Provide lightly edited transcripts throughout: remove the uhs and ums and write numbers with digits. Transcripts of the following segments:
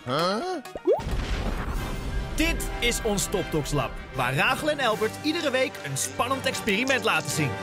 Dit is ons Top Dogs Lab, waar Rachel en Elbert iedere week een spannend experiment laten zien.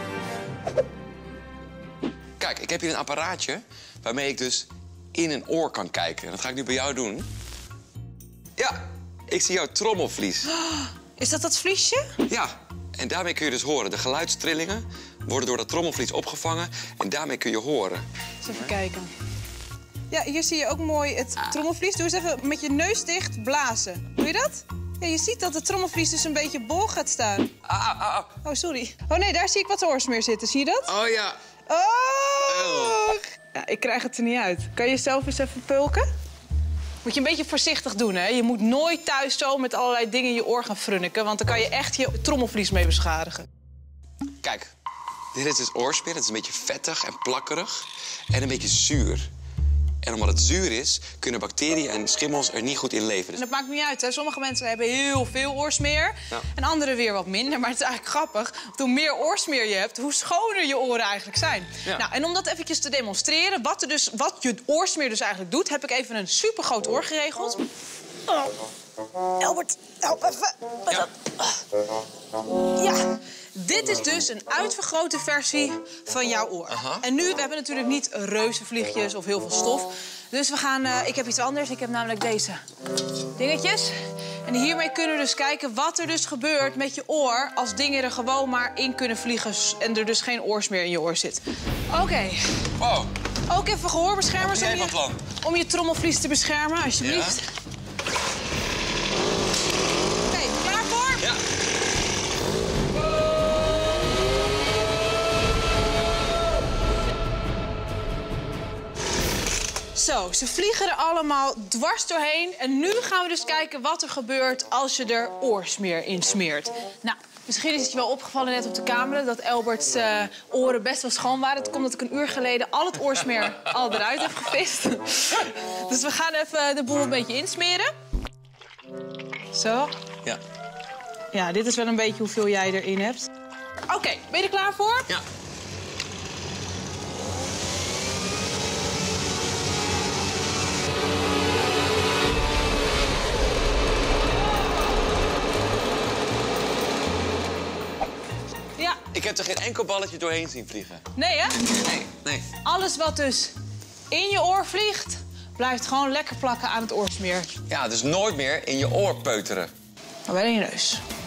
Kijk, ik heb hier een apparaatje waarmee ik dus in een oor kan kijken. En dat ga ik nu bij jou doen. Ja, ik zie jouw trommelvlies. Is dat vliesje? Ja, en daarmee kun je dus horen. De geluidstrillingen worden door dat trommelvlies opgevangen en daarmee kun je horen. Eens even kijken. Ja, hier zie je ook mooi het trommelvlies. Doe eens even met je neus dicht blazen. Doe je dat? Ja, je ziet dat het trommelvlies dus een beetje bol gaat staan. Oh, sorry. Oh nee, daar zie ik wat oorsmeer zitten. Zie je dat? Oh ja. Oh! Ja, ik krijg het er niet uit. Kan je zelf eens even pulken? Moet je een beetje voorzichtig doen, hè? Je moet nooit thuis zo met allerlei dingen in je oor gaan frunniken, want dan kan je echt je trommelvlies mee beschadigen. Kijk, dit is dus oorsmeer. Het is een beetje vettig en plakkerig en een beetje zuur. En omdat het zuur is, kunnen bacteriën en schimmels er niet goed in leven. En dat maakt niet uit, hè? Sommige mensen hebben heel veel oorsmeer en anderen weer wat minder. Maar het is eigenlijk grappig. Hoe meer oorsmeer je hebt, hoe schoner je oren eigenlijk zijn. Ja. Nou, en om dat eventjes te demonstreren, wat je oorsmeer dus eigenlijk doet, heb ik even een supergroot oor geregeld. Oh. Elbert, help even. Ja. Dit is dus een uitvergrote versie van jouw oor. En nu, we hebben natuurlijk niet reuzenvliegjes of heel veel stof. Dus we gaan, ik heb iets anders. Ik heb namelijk deze dingetjes. En hiermee kunnen we dus kijken wat er dus gebeurt met je oor als dingen er gewoon maar in kunnen vliegen en er dus geen oorsmeer in je oor zit. Oké. Wow. Ook even gehoorbeschermers om je trommelvlies te beschermen, alsjeblieft. Ja. Oké, klaar voor? Ja. Zo, ze vliegen er allemaal dwars doorheen. En nu gaan we dus kijken wat er gebeurt als je er oorsmeer in smeert. Nou, misschien is het je wel opgevallen net op de camera dat Elberts oren best wel schoon waren. Dat komt omdat ik een uur geleden al het oorsmeer al eruit heb gevist. Dus we gaan even de boel een beetje insmeren. Zo. Ja. Ja, dit is wel een beetje hoeveel jij erin hebt. Oké, ben je er klaar voor? Ja. Ja. Ik heb er geen enkel balletje doorheen zien vliegen. Nee, hè? Nee. Alles wat dus in je oor vliegt, blijft gewoon lekker plakken aan het oorsmeer. Ja, dus nooit meer in je oor peuteren. Maar wel in je neus.